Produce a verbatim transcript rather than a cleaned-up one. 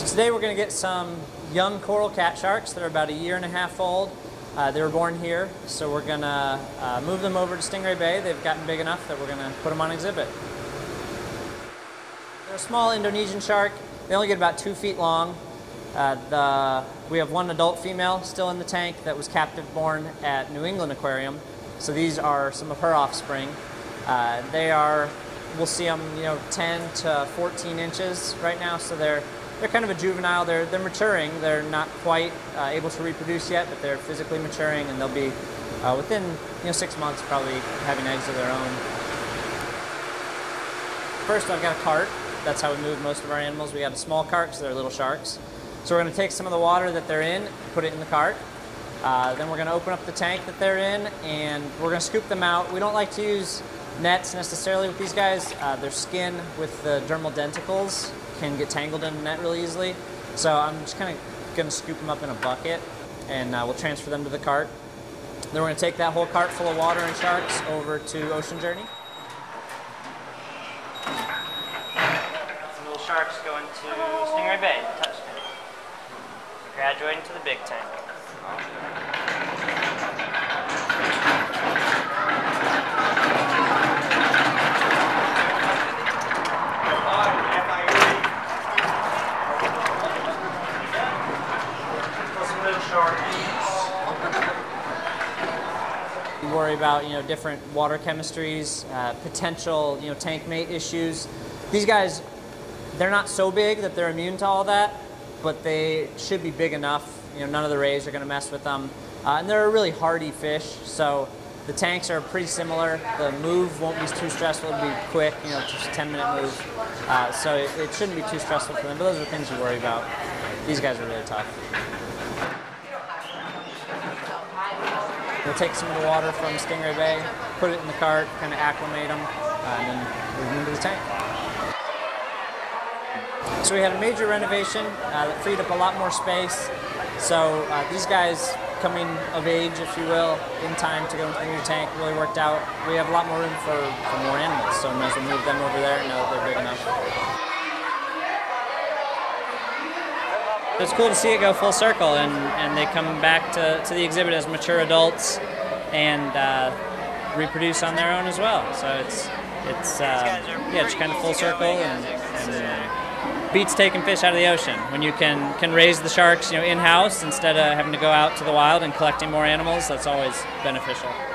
So today we're going to get some young coral cat sharks that are about a year and a half old. Uh, they were born here, so we're going to uh, move them over to Stingray Bay. They've gotten big enough that we're going to put them on exhibit. They're a small Indonesian shark. They only get about two feet long. Uh, the, we have one adult female still in the tank that was captive born at New England Aquarium. So these are some of her offspring. Uh, they are, we'll see them, you know, ten to fourteen inches right now. So they're they're kind of a juvenile. They're they're maturing. They're not quite uh, able to reproduce yet, but they're physically maturing, and they'll be uh, within you know six months probably having eggs of their own. First, I've got a cart. That's how we move most of our animals. We got a small cart because they're little sharks. So we're going to take some of the water that they're in, put it in the cart. Uh, then we're going to open up the tank that they're in, and we're going to scoop them out. We don't like to use nets necessarily with these guys. Uh, their skin with the dermal denticles can get tangled in the net really easily. So I'm just kind of going to scoop them up in a bucket, and uh, we'll transfer them to the cart. Then we're going to take that whole cart full of water and sharks over to Ocean Journey. Some little sharks going to Stingray Bay, touch tank. Graduating to the big tank. We worry about you know different water chemistries, uh, potential you know tank mate issues. These guys, they're not so big that they're immune to all that, but they should be big enough. You know, none of the rays are going to mess with them, uh, and they're a really hardy fish. So the tanks are pretty similar. The move won't be too stressful. It'll be quick, you know, just a ten minute move. Uh, so it, it shouldn't be too stressful for them. But those are things you worry about. These guys are really tough. We'll take some of the water from Stingray Bay, put it in the cart, kind of acclimate them, uh, and then move them into the tank. So we had a major renovation uh, that freed up a lot more space. So uh, these guys coming of age, if you will, in time to go into the new tank really worked out. We have a lot more room for, for more animals, so we might as well move them over there now that they're big enough. It's cool to see it go full circle, and, and they come back to, to the exhibit as mature adults and uh, reproduce on their own as well. So it's, it's uh, yeah, it's kind of full circle, and, and beats taking fish out of the ocean when you can can raise the sharks you know in-house instead of having to go out to the wild and collecting more animals. That's always beneficial.